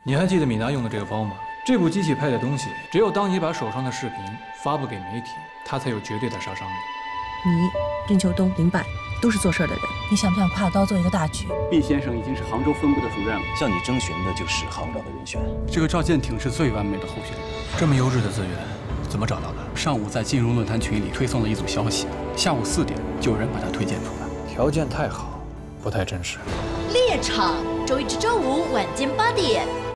你还记得米娜用的这个包吗？这部机器拍的东西，只有当你把手上的视频发布给媒体，它才有绝对的杀伤力。 你、任秋冬、林柏都是做事的人， 你想不想跨刀做一个大局？ 毕先生已经是杭州分部的主任了， 向你征询的就是杭长的人选。 这个赵建挺是最完美的候选人。 这么优质的资源，怎么找到的？ 上午在金融论坛群里推送了一组消息，下午4点就有人把他推荐出来。 条件太好，不太真实。 猎场，周一至周五晚间8点。